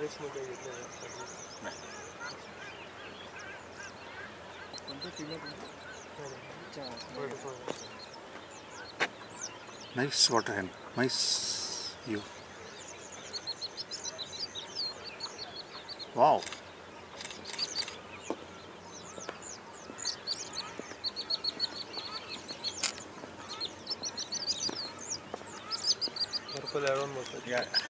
Nice water and nice view. Wow. Purple around. Yeah.